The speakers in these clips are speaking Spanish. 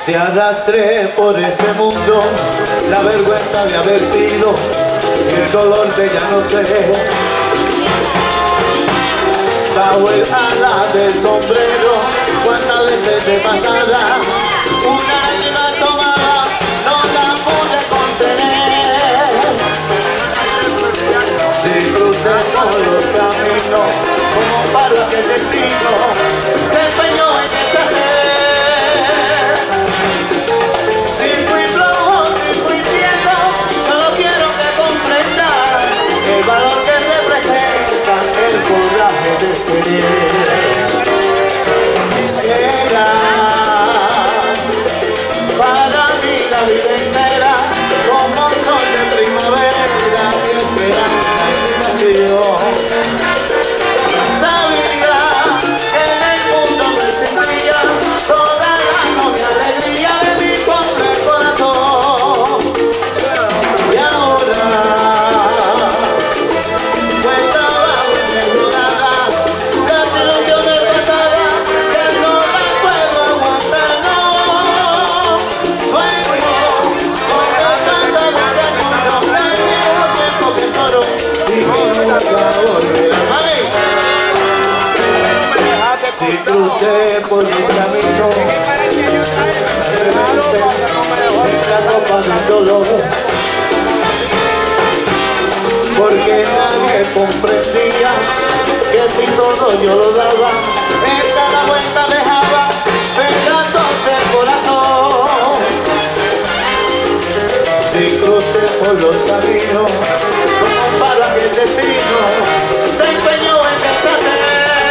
Te arrastré por este mundo, la vergüenza de haber sido y el dolor de ya no ser. Bajo el ala del sombrero, cuántas veces de pasada, una lágrima tomaba, no la pude contener. Si crucé por los caminos, como para que el destino se empeñó en deshacer. Si fui flojo, si fui ciego, solo quiero que comprendas el valor que representa el coraje de querer. Era para mí la vida entera como un sol de primavera y esperanza y ilusión. Sabía que en el mundo me existía toda la novia alegría de mi pobre corazón. Y ahora estaba enamorada, las ilusiones pasadas que no las puedo aguantar, no. Sueño con la casa de aquel mundo, el viejo tiempo que lloro y que nunca volverá. Si crucé por mis caminos, en la copa del dolor, porque nadie comprendía que si todo yo lo daba, en cada vuelta dejaba pedazos del corazón. Si crucé por los caminos, como para que el destino se empeñó en deshacer.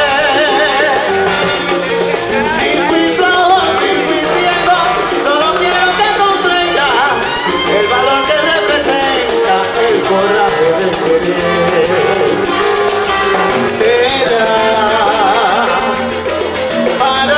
El valor que representa el coraje de querer. Era para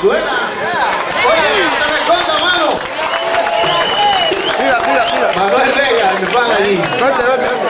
Suena. Oye, no te me esconda, mano. Tira. Manuel Vega, me van allí. Vete.